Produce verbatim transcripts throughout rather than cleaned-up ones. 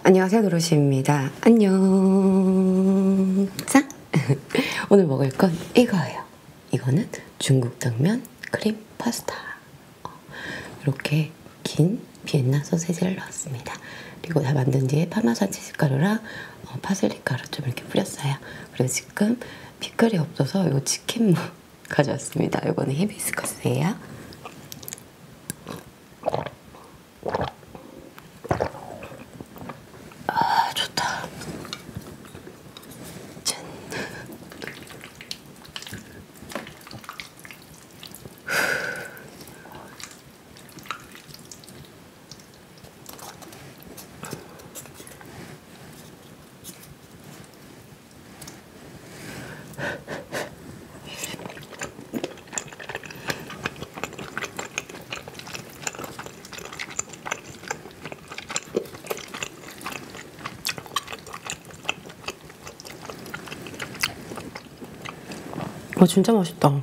안녕하세요, 도로시입니다. 안녕. 자, 오늘 먹을 건 이거예요. 이거는 중국 당면 크림 파스타. 어, 이렇게 긴 비엔나 소세지를 넣었습니다. 그리고 다 만든 뒤에 파마산 치즈가루랑 어, 파슬리 가루 좀 이렇게 뿌렸어요. 그리고 지금 피클이 없어서 이 치킨무 가져왔습니다. 이거는 히비스커스예요. 아, 좋다. 짠. 와, 진짜 맛있다.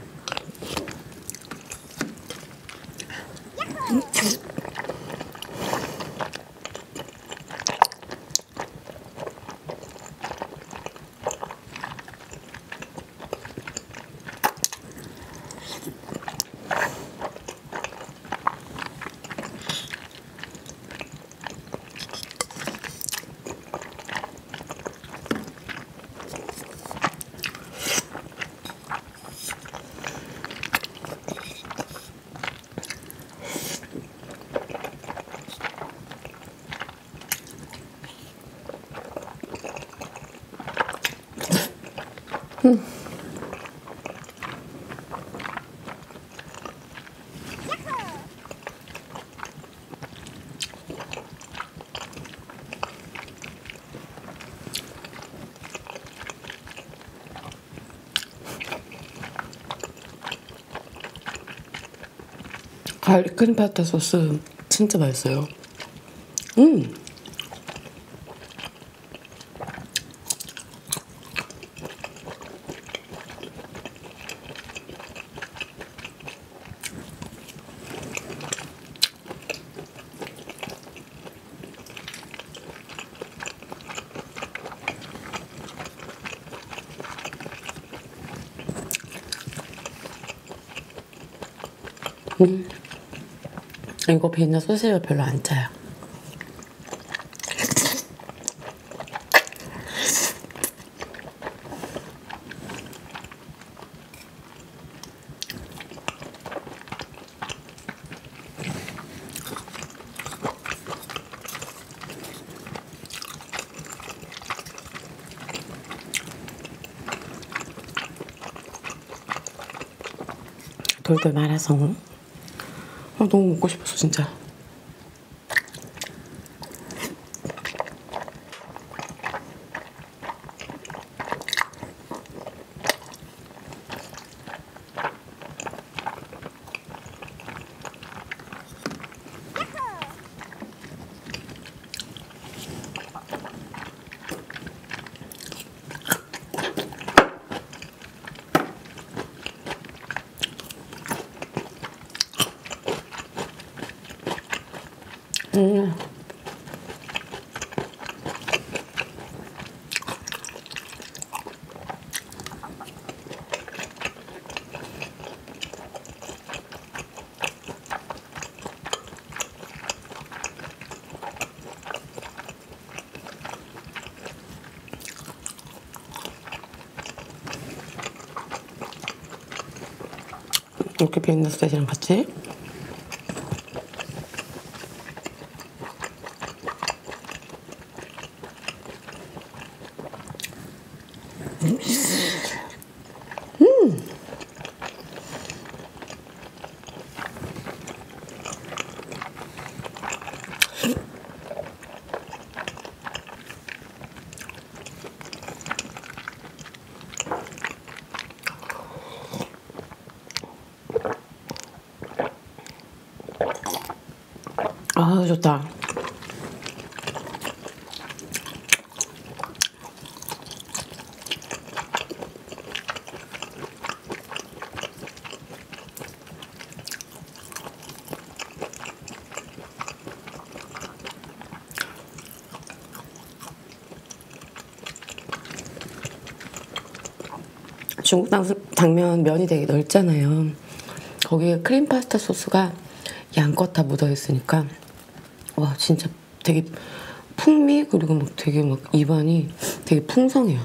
음. 가을리 크림 파스타 소스 진짜 맛있어요. 음. 음. 이거 비엔나 소시지가 별로 안 짜요. 돌돌 말아서 아, 너무 먹고 싶었어 진짜. 음. 이렇게 비엔나 소세지랑 같이 음. 아, 좋다. 중국 당, 당면 면이 되게 넓잖아요. 거기에 크림 파스타 소스가 양껏 다 묻어 있으니까 와 진짜 되게 풍미 그리고 막 되게 막 입안이 되게 풍성해요.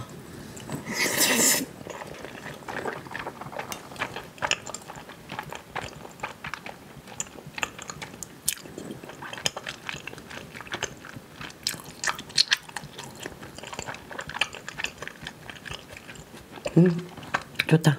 음 좋다.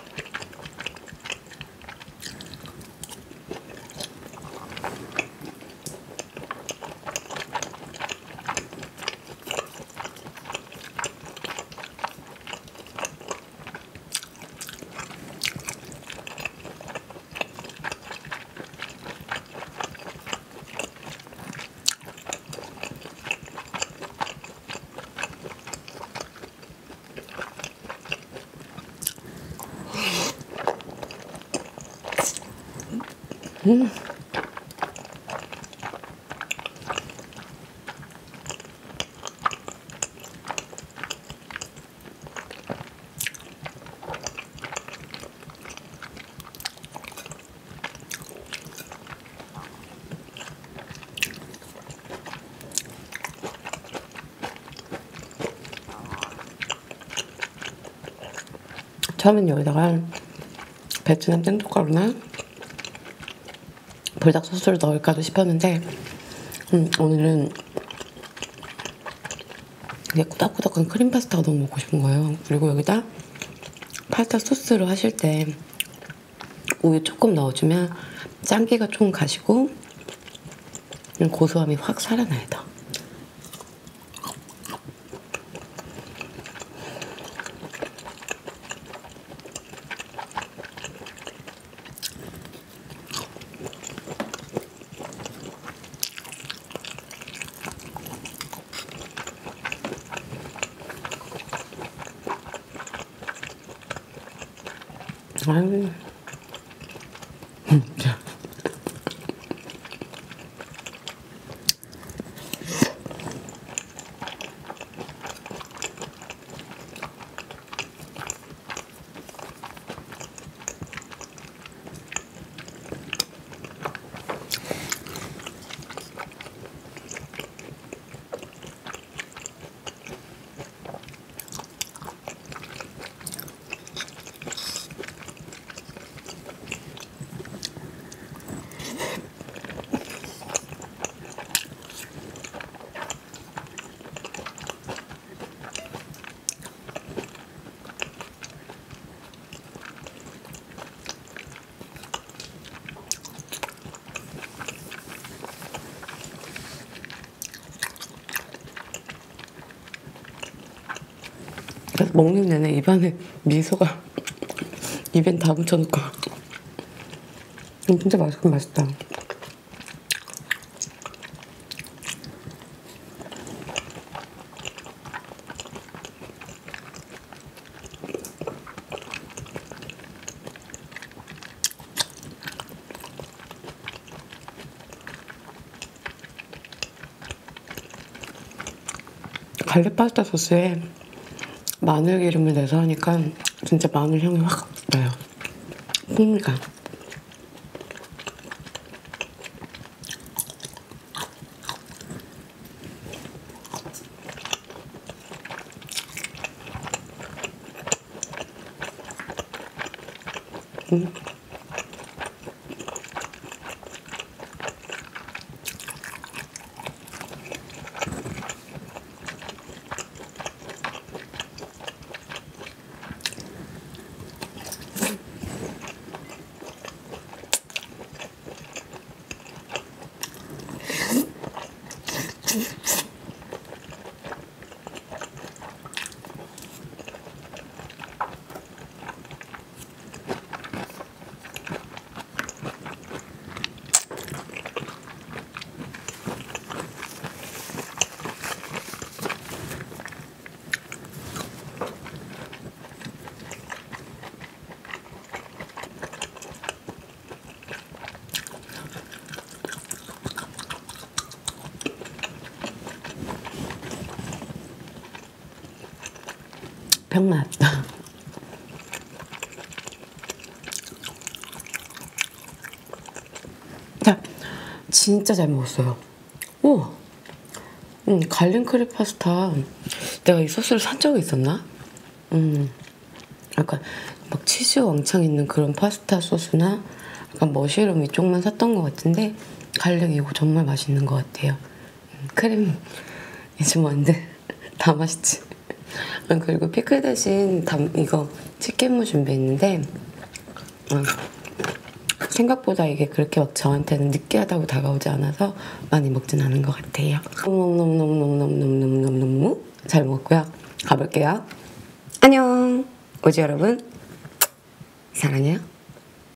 음. 처음엔 여기다가 베트남 생두가루나 불닭 소스를 넣을까도 싶었는데 음, 오늘은 그냥 꾸덕꾸덕한 크림 파스타가 너무 먹고 싶은 거예요. 그리고 여기다 파스타 소스로 하실 때 우유 조금 넣어주면 짠기가 좀 가시고 고소함이 확 살아나요. 더. 아유. 그래서 먹는 내내 입안에 미소가 입엔 다 묻혀놓고 진짜 맛있긴 맛있다. 갈릭 파스타 소스에 마늘 기름을 내서 하니까 진짜 마늘 향이 확 나요. 풍미가. 음. 병맛. 자, 진짜 잘 먹었어요. 우와. 음, 갈릭 크림 파스타. 내가 이 소스를 산 적이 있었나? 음, 약간 막 치즈 왕창 있는 그런 파스타 소스나 약간 머쉬룸 이쪽만 샀던 것 같은데 갈릭 이거 정말 맛있는 것 같아요. 음, 크림 이즈만데 다 맛있지. 아, 그리고 피클 대신 담, 이거 치킨무 준비했는데 아, 생각보다 이게 그렇게 막 저한테는 느끼하다고 다가오지 않아서 많이 먹진 않은 것 같아요. 너무너무너무너무너무너무너무 잘 먹었고요. 가볼게요. 안녕. 오지 여러분 사랑해요.